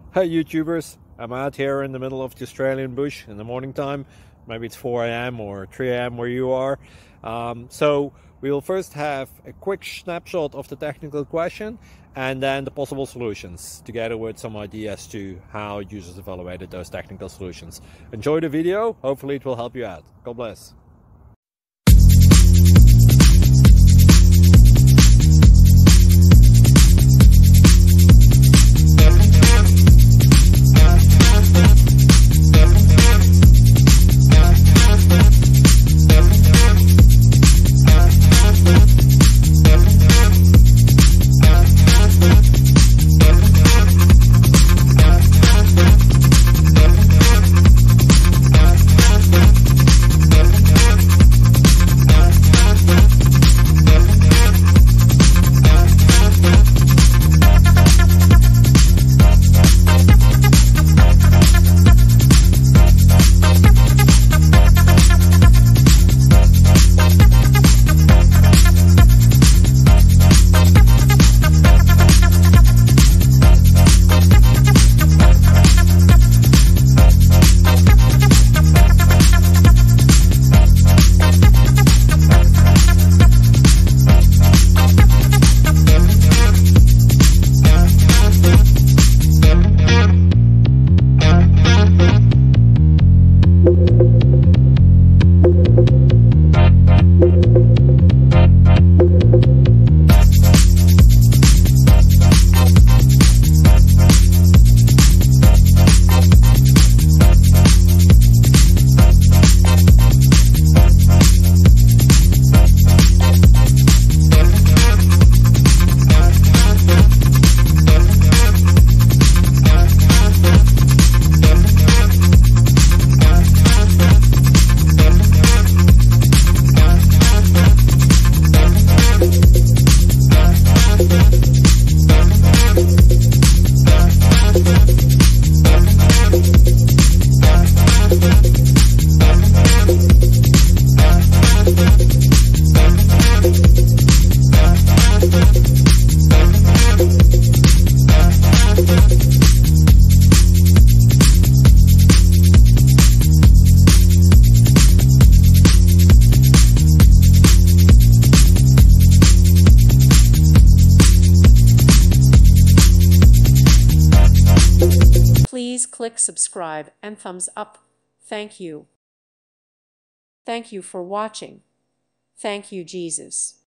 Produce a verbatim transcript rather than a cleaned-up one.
Hey YouTubers, I'm out here in the middle of the Australian bush in the morning time. Maybe it's four A M or three A M where you are. Um, so we'll first have a quick snapshot of the technical question and then the possible solutions, together with some ideas to how users evaluated those technical solutions. Enjoy the video, hopefully it will help you out. God bless. Please click subscribe and thumbs up. Thank you. Thank you for watching. Thank you, Jesus.